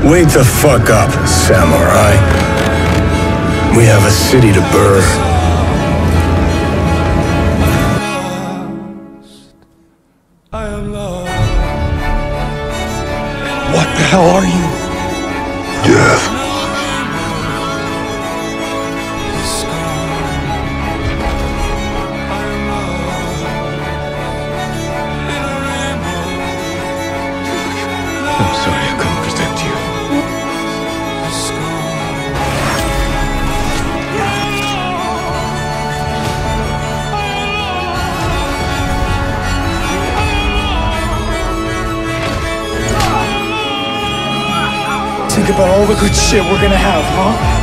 Wait the fuck up, samurai. We have a city to burn. I am lost. What the hell are you? Death. I'm sorry I couldn't protect you. Think about all the good shit we're gonna have, huh?